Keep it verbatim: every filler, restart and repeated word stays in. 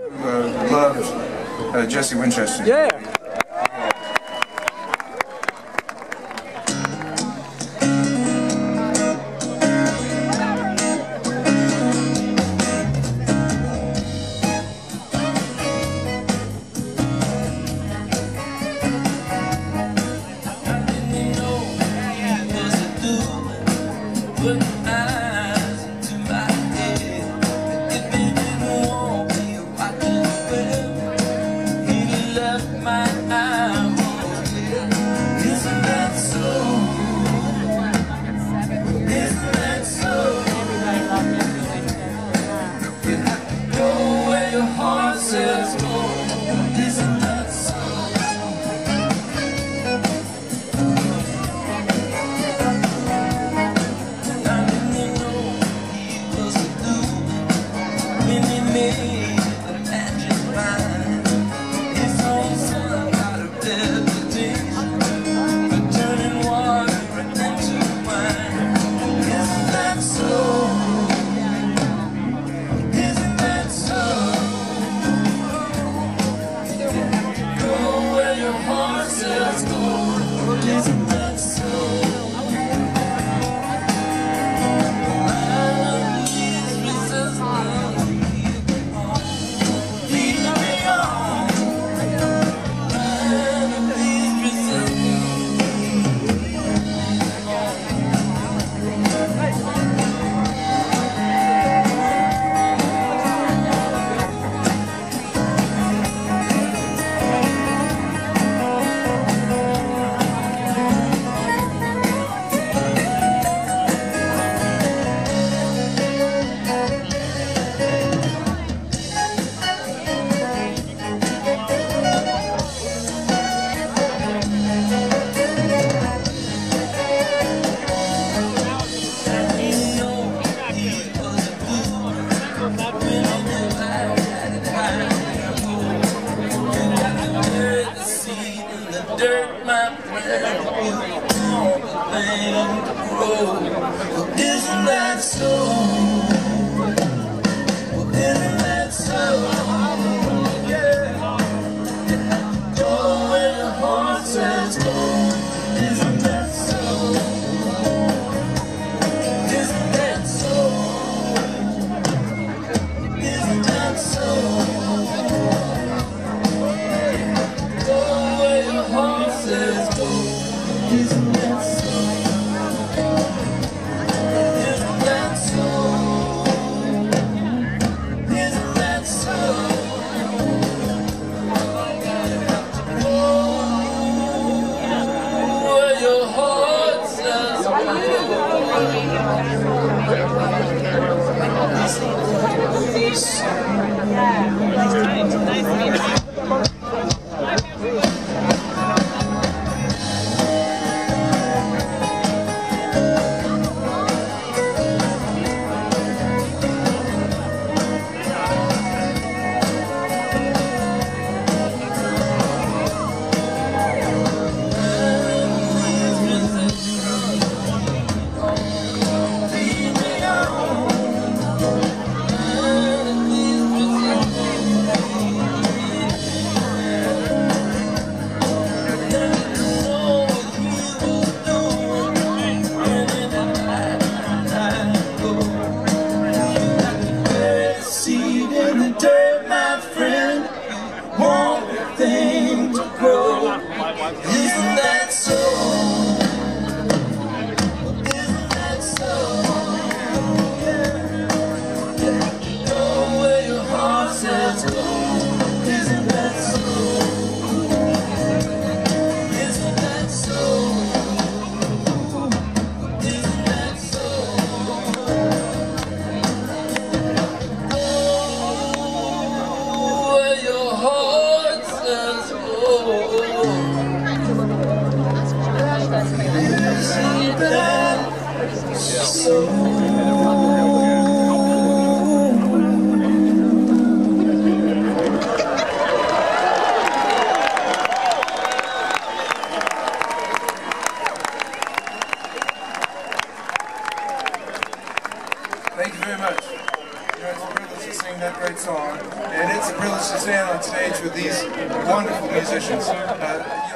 Uh, loved uh, Jesse Winchester. Yeah. Dirt, my friend, all the things to grow. Well, isn't that so? Well, isn't that so? Yeah. Go where your heart says go. Isn't that so? Isn't that so? Isn't that so? Isn't that so? Isn't that so? Isn't that so? Oh, where your heart says Isn't that so? Isn't that so? Yeah. Go where your heart says go. Isn't that so? Isn't that so? Isn't that so? Go where your heart says go. Thank you very much. know, it's a privilege to sing that great song, and it's a privilege to stand on stage with these wonderful musicians. Uh,